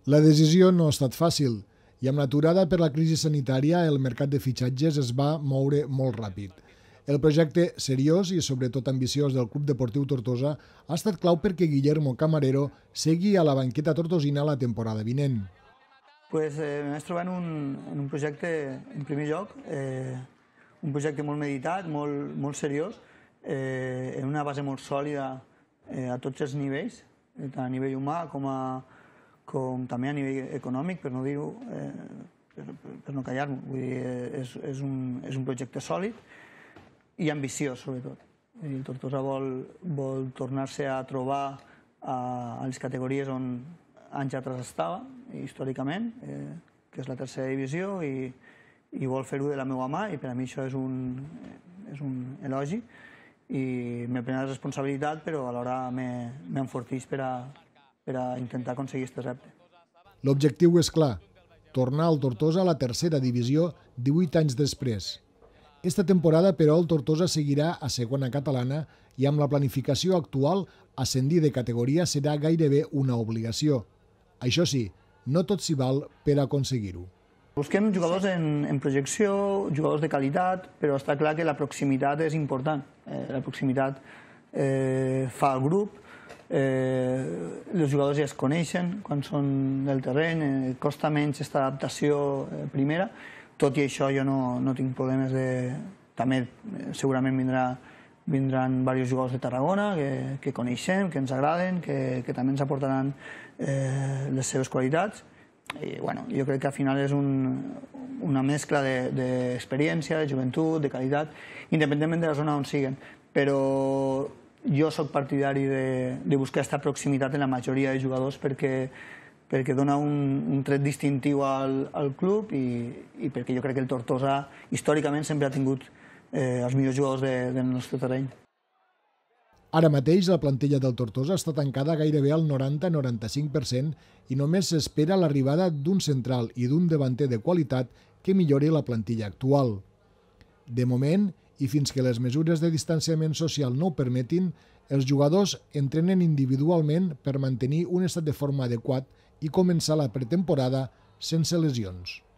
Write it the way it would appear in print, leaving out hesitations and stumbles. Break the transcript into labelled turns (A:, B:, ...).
A: La decisió no ha estat fàcil i amb l'aturada per la crisi sanitària el mercat de fitxatges es va moure molt ràpid. El projecte seriós i sobretot ambiciós del Club Deportiu Tortosa ha estat clau perquè Guillermo Camarero segui a la banqueta tortosina la temporada vinent.
B: M'he trobat en un projecte, en primer lloc, un projecte molt meditat, molt seriós, en una base molt sòlida a tots els nivells, tant a nivell humà com també a nivell econòmic, per no dir-ho, per no callar-m'ho. Vull dir, és un projecte sòlid i ambiciós, sobretot. El Tortosa vol tornar-se a trobar a les categories on anys atrás estava, històricament, que és la tercera divisió, i vol fer-ho de la meva mà, i per a mi això és un elogi, i m'he pres la responsabilitat, però alhora m'enforteix per a intentar aconseguir aquest repte.
A: L'objectiu és clar, tornar al Tortosa a la tercera divisió 18 anys després. Esta temporada, però, el Tortosa seguirà a segona catalana i amb la planificació actual, ascendir de categoria serà gairebé una obligació. Això sí, no tot s'hi val per aconseguir-ho.
B: Busquem jugadors en projecció, jugadors de qualitat, però està clar que la proximitat és important. La proximitat fa el grup, els jugadors ja es coneixen quan són del terreny, costa menys aquesta adaptació primera. Tot i això jo no tinc problemes de... També segurament vindran diversos jugadors de Tarragona que coneixem, que ens agraden, que també ens aportaran les seves qualitats. I jo crec que al final és una mescla d'experiència, de joventut, de qualitat, independentment de la zona on siguen. Però jo soc partidari de buscar aquesta proximitat en la majoria de jugadors perquè dona un tret distintiu al club i perquè jo crec que el Tortosa històricament sempre ha tingut els millors jugadors del nostre terreny.
A: Ara mateix la plantilla del Tortosa està tancada gairebé al 90-95% i només s'espera l'arribada d'un central i d'un davanter de qualitat que millori la plantilla actual. De moment, i fins que les mesures de distanciament social no ho permetin, els jugadors entrenen individualment per mantenir un estat de forma adequat i començar la pretemporada sense lesions.